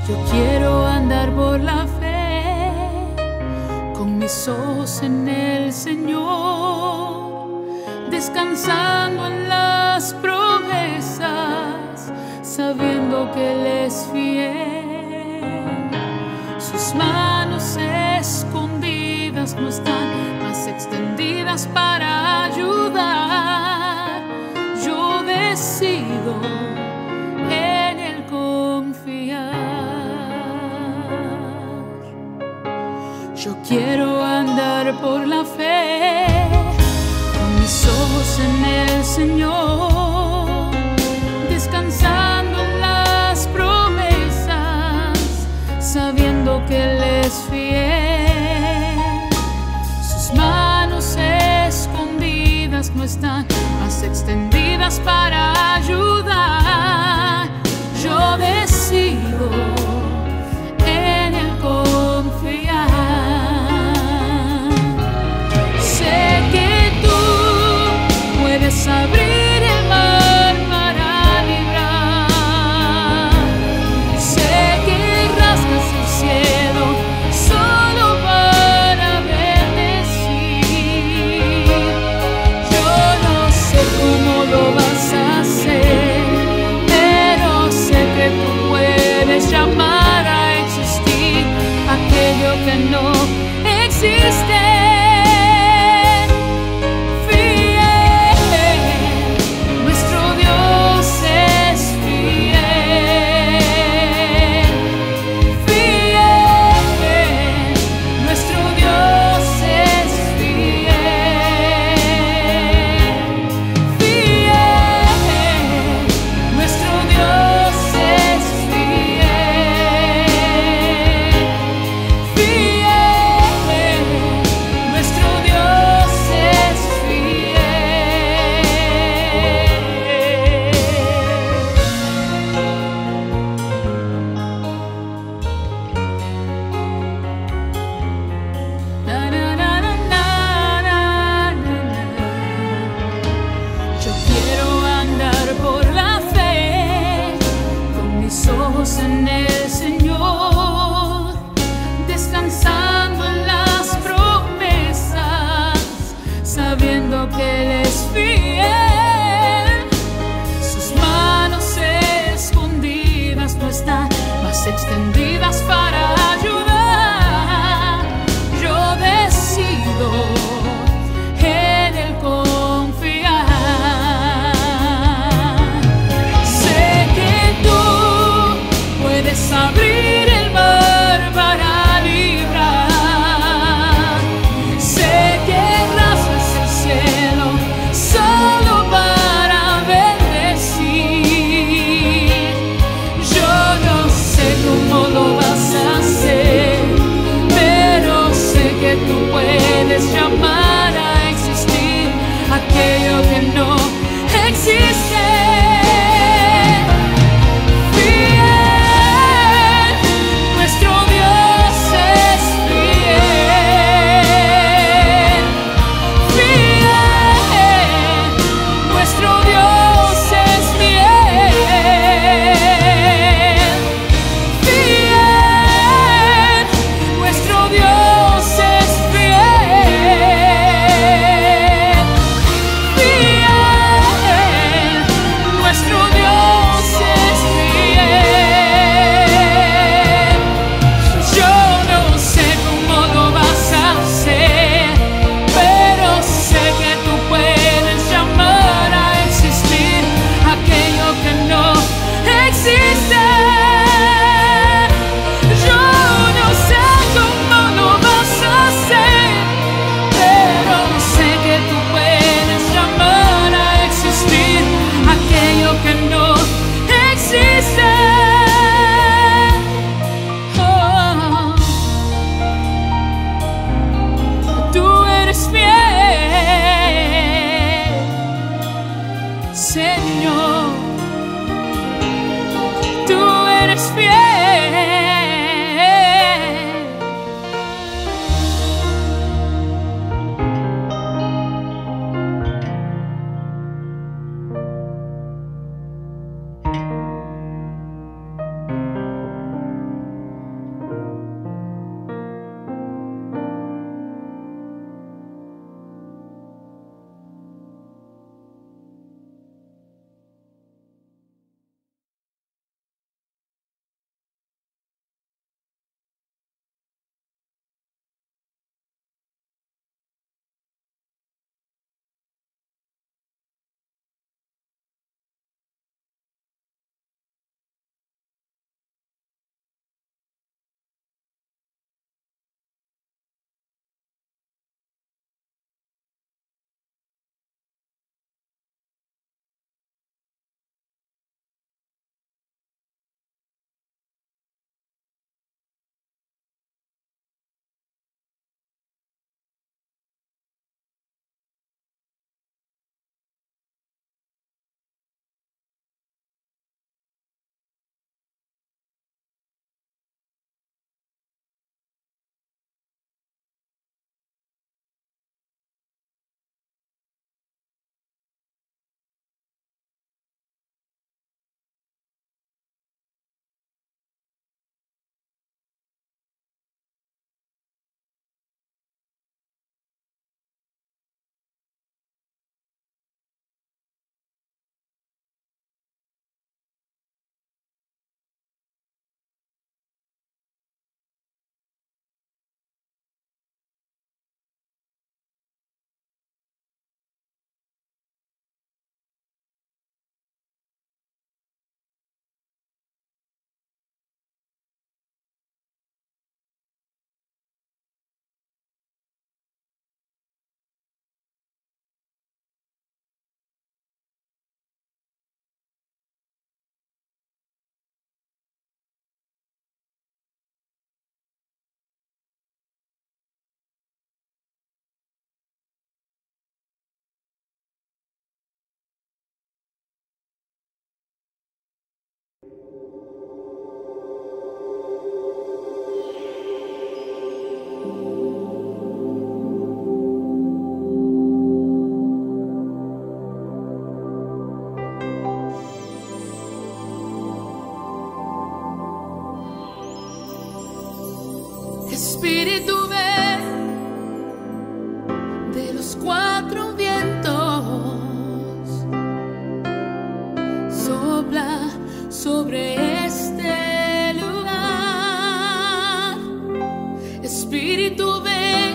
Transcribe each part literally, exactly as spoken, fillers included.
Yo quiero andar por la fe, con mis ojos en el Señor, descansando en las promesas, sabiendo que Él es fiel. Sus manos escondidas no están, más extendidas para ayudar. Yo decido en Él confiar. Yo quiero andar por la fe, con mis ojos en el Señor, descansando en las promesas, sabiendo que Él es fiel. Sus manos escondidas no están, más extendidas para ayudar. Yo decido en Él confiar. Sé que tú puedes abrir el mar para librar. Sé que rasgas el cielo solo para bendecir. Yo no sé cómo lo vas a hacer, sobre este lugar. Espíritu, ven,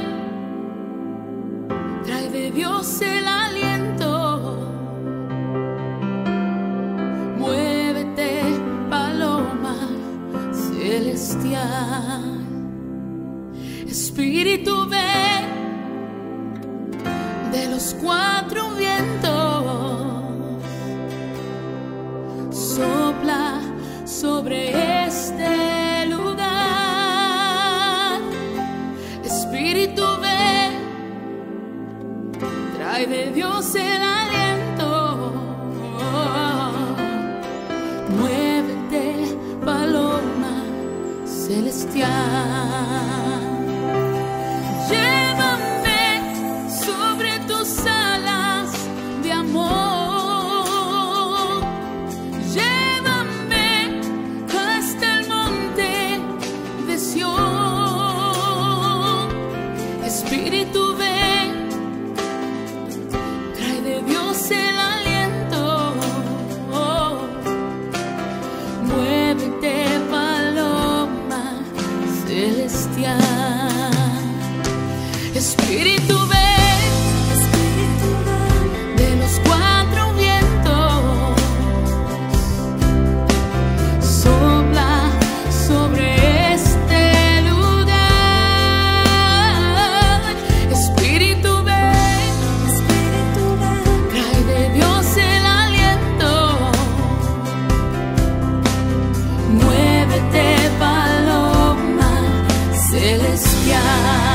trae de Dios el aliento. Muévete, paloma celestial. Espíritu, ven, de los cuatro vientos, sopla sobre este lugar. Espíritu, ven, trae de Dios el aliento. Muévete, paloma celestial. Llévame sobre tus alas de amor. Llévame hasta el monte de Sión. Espíritu, ven, trae de Dios el aliento. Muévete, paloma celestial. Espíritu, ven, Espíritu, ven, de los cuatro vientos, sopla sobre este lugar. Espíritu, ven, Espíritu, ven, trae de Dios el aliento. Muévete, paloma celestial.